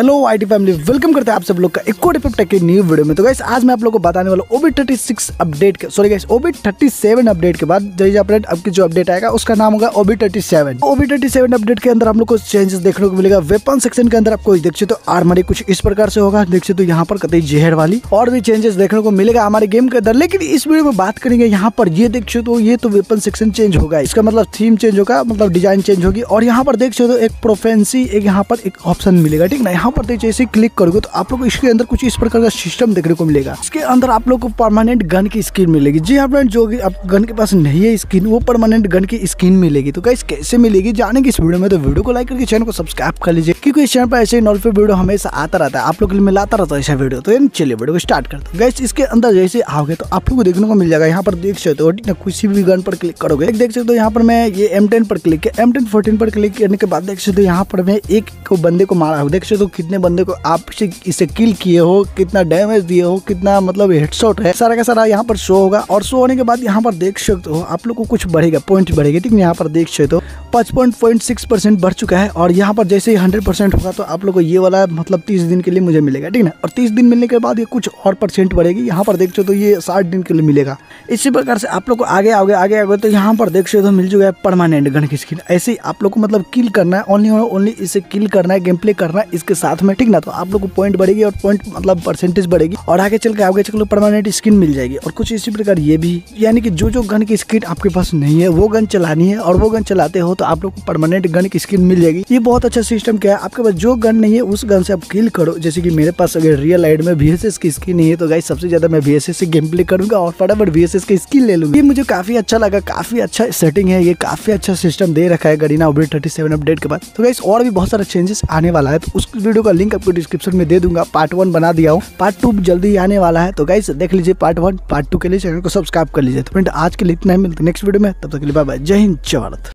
Hello IT family, welcome करते हैं आप सब लोग का एक और टेक की न्यू वीडियो में। तो गाइस आज मैं आप लोगों को बताने वाला OBD36 अपडेट के OBD37 अपडेट के बाद जैसे अपडेट अब की जो अपडेट आएगा उसका नाम होगा OBD37। OBD37 अपडेट के अंदर हम लोग को चेंजेस देखने को मिलेगा। वेपन सेक्शन के अंदर आपको देख सकते तो आर्मरी कुछ इस प्रकार से होगा, देख सकते तो यहाँ पर कतई जहर वाली और भी चेंजेस देखने को मिलेगा हमारे गेम के अंदर। लेकिन इस वीडियो में बात करेंगे यहाँ पर ये देख सकते तो ये तो वेपन सेक्शन चेंज होगा, इसका मतलब थीम चेंज होगा, मतलब डिजाइन चेंज होगी। और यहाँ पर देख सकते तो एक प्रोफेंसी एक यहाँ पर एक ऑप्शन मिलेगा, ठीक ना। यहाँ पर जैसे क्लिक करोगे तो आप लोग को इसके अंदर कुछ इस प्रकार का सिस्टम देखने को मिलेगा। इसके अंदर आप लोग को परमानेंट गन की स्किन मिलेगी। जी हाँ फ्रेंड, जो आप गन के पास नहीं है स्किन, वो परमानेंट गन की स्किन मिलेगी। तो गाइस कैसे मिलेगी जानेंगे इस वीडियो में, तो वीडियो को लाइक करके चैनल को सब्सक्राइब कर लीजिए, क्योंकि इस चैनल पर ऐसे नॉलेजफुल वीडियो हमेशा आता रहता है, आप लोग के लिए मिलाता रहता है ऐसा वीडियो। तो चलिए वीडियो को स्टार्ट करते हैं। गाइस इसके अंदर जैसे आओगे तो आप लोग को देखने को मिल जाएगा, यहाँ पर देख सकते हो किसी भी गन पर क्लिक करोगे, देख सकते हो यहाँ पर मैं ये M10 पर क्लिक किया, M10 14 पर क्लिक करने के बाद देख सकते हो यहाँ पर मैं एक को बंदे को मारा हो, देख सकते हो कितने बंदे को आप इसे किल किए हो, कितना डैमेज दिए हो, कितना मतलब हेडशॉट है, सारा का सारा यहाँ पर शो होगा। और शो होने के बाद यहाँ पर देख सकते हो आप लोग को कुछ बढ़ेगा, पॉइंट बढ़ेगा, ठीक है। यहाँ पर देख सकते हो 55.6% बढ़ चुका है। और यहाँ पर जैसे ही 100% होगा तो आप लोग को ये वाला मतलब 30 दिन के लिए मुझे मिलेगा, ठीक ना। और 30 दिन मिलने के बाद ये कुछ और परसेंट बढ़ेगी, यहाँ पर देख सकते हो ये 60 दिन के लिए मिलेगा। इसी प्रकार से आप लोग को आगे आगे तो यहाँ पर देख सकते हो मिल चुका है परमानेंट गन की स्किन। ऐसे ही आप लोग को मतलब किल करना है, ओनली इसे किल करना है, गेम प्ले करना है इसके साथ में, ठीक ना। तो आप लोग को पॉइंट बढ़ेगी और पॉइंट मतलब परसेंटेज बढ़ेगी और आगे चल के परमानेंट स्किन मिल जाएगी। और कुछ इसी प्रकार ये भी, यानी कि जो गन की स्किन आपके पास नहीं है वो गन चलानी है, और वो गन चलाते हो तो आप लोग को परमानेंट गन की स्किन मिल जाएगी। ये बहुत अच्छा सिस्टम क्या है, आपके पास जो गन नहीं है उस गन से आप किल करो। जैसे कि मेरे पास अगर रियल लाइट में VSS की स्किन नहीं है तो गाइस सबसे ज्यादा मैं VSS से गेम प्ले करूंगा और फटाफट VSS की स्किन ले लूंगा। ये मुझे काफी अच्छा लगा, काफी अच्छा सेटिंग है, ये काफी अच्छा सिस्टम दे रखा है गरीना OBD37 अपडेट के बाद। तो गाइस और भी बहुत सारा चेंजेस आने वाला है, तो उस वीडियो का लिंक आपको डिस्क्रिप्शन में दे दूंगा। पार्ट 1 बना दिया हूँ, पार्ट 2 जल्दी आने वाला है। तो गाइस देख लीजिए पार्ट 1, पार्ट 2 के लिए चैनल को सब्सक्राइब कर लीजिए। तो फ्रेंड आज के लिए इतना ही, मिलते नेक्स्ट वीडियो में, तब तक के लिए बाय बाय, जय हिंद जय भारत।